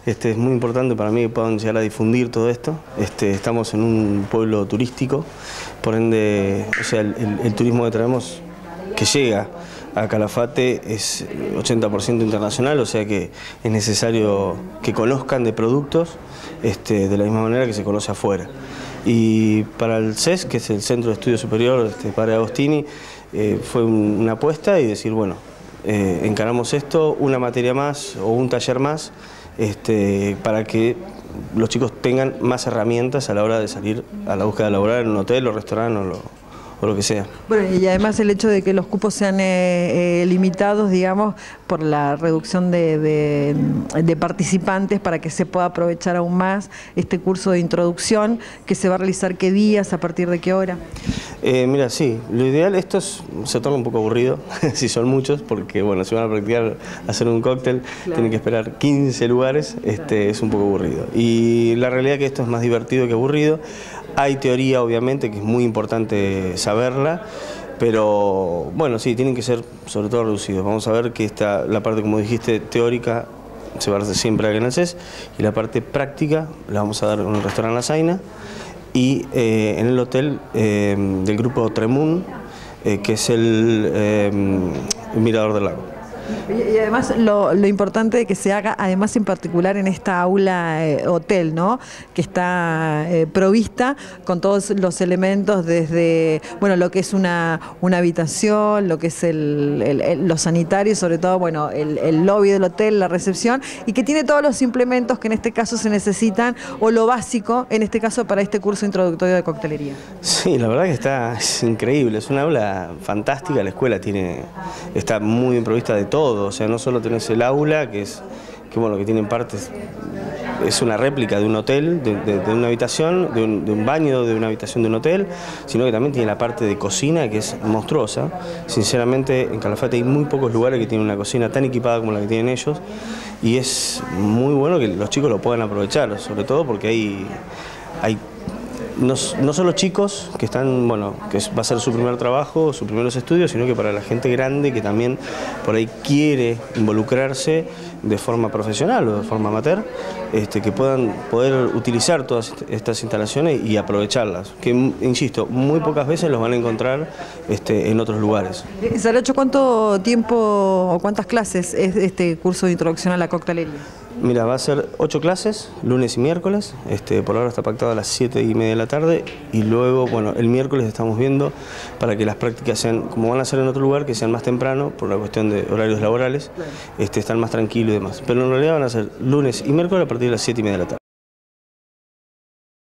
Es muy importante para mí que puedan llegar a difundir todo esto. Estamos en un pueblo turístico, por ende, o sea, el turismo que traemos, que llega a Calafate, es 80% internacional, o sea que es necesario que conozcan de productos de la misma manera que se conoce afuera. Y para el CES, que es el Centro de Estudio Superior Padre Agostini, fue una apuesta y decir, bueno, encaramos esto, una materia más o un taller más, para que los chicos tengan más herramientas a la hora de salir a la búsqueda laboral en un hotel o restaurante o lo que sea. Bueno, y además el hecho de que los cupos sean limitados, digamos, por la reducción de participantes para que se pueda aprovechar aún más este curso de introducción, que se va a realizar qué días, a partir de qué hora. Mira, sí, lo ideal, se torna un poco aburrido, si son muchos, porque bueno, si van a practicar hacer un cóctel, claro, tienen que esperar 15 lugares, es un poco aburrido. Y la realidad es que esto es más divertido que aburrido. Hay teoría, obviamente, que es muy importante saberla, pero bueno, sí, tienen que ser sobre todo reducidos. Vamos a ver que la parte, como dijiste, teórica, se va a hacer siempre aquí en el CES, y la parte práctica la vamos a dar en el restaurante La Zaina y en el hotel del grupo Tremun, que es el Mirador del Lago. Y además lo importante de que se haga, además en particular en esta aula hotel, ¿no?, que está provista con todos los elementos, desde bueno, lo que es una habitación, lo que es los sanitarios, sobre todo bueno, el lobby del hotel, la recepción, y que tiene todos los implementos que en este caso se necesitan, o lo básico en este caso para este curso introductorio de coctelería. Sí, la verdad que es increíble, es una aula fantástica, la escuela está muy bien provista de todo, o sea, no solo tenés el aula, que tiene partes, es una réplica de un hotel, de una habitación, de un baño de una habitación de un hotel, sino que también tiene la parte de cocina, que es monstruosa. Sinceramente, en Calafate hay muy pocos lugares que tienen una cocina tan equipada como la que tienen ellos, y es muy bueno que los chicos lo puedan aprovechar, sobre todo porque hay no solo chicos que están, bueno, que va a ser su primer trabajo, sus primeros estudios, sino que para la gente grande que también por ahí quiere involucrarse de forma profesional o de forma amateur, que puedan poder utilizar todas estas instalaciones y aprovecharlas, que insisto, muy pocas veces los van a encontrar en otros lugares. Saracho, ¿cuánto tiempo o cuántas clases es este curso de introducción a la coctelería? Mira, va a ser 8 clases, lunes y miércoles, por ahora está pactado a las 7:30 de la tarde, y luego, bueno, el miércoles estamos viendo para que las prácticas sean, como van a ser en otro lugar, que sean más temprano, por la cuestión de horarios laborales, están más tranquilos y demás. Pero en realidad van a ser lunes y miércoles a partir de las 7:30 de la tarde.